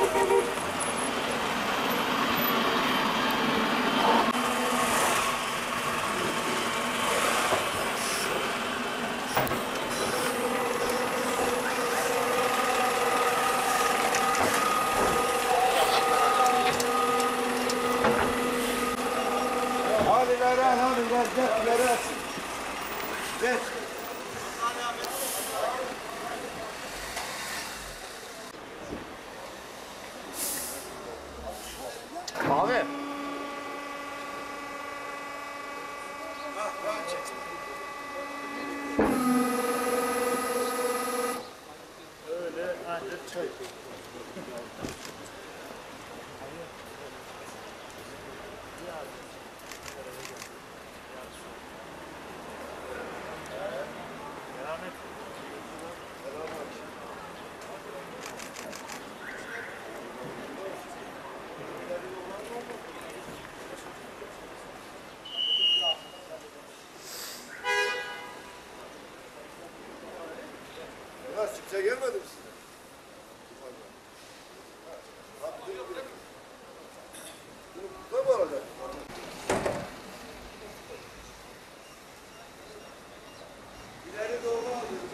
Hadi ileri aç. Geç. Abi. Öyle ancak çay. Biraz kimse gelmedi mi size? Bunu mu alacak? İleri doğru alıyoruz.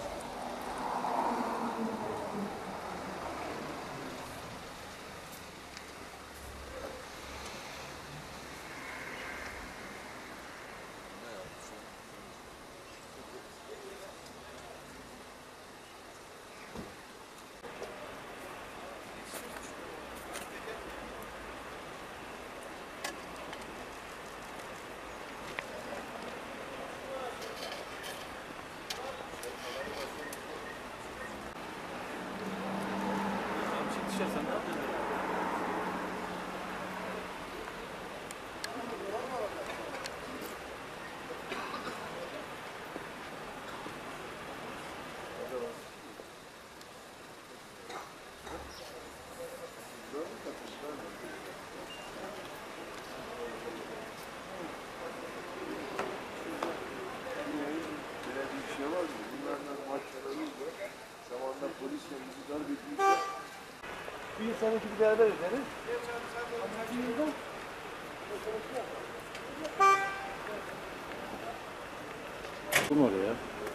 Zamanında polis yanımızı darp etmişler. Bir insanın gibi beraber ederiz. Kim oraya?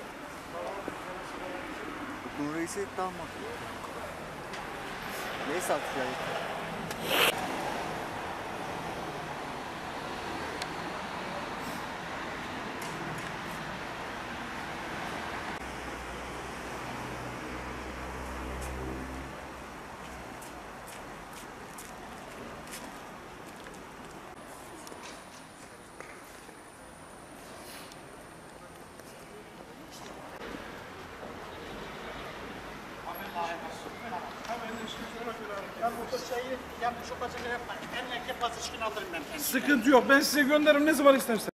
Hukukun reisi etti almak. Neyse artık yani. Ben bu şeyi yapmış o kadar yapmayın. En erkek basışkını alırım ben kendime. Sıkıntı yok. Ben size gönderirim ne zaman istersen.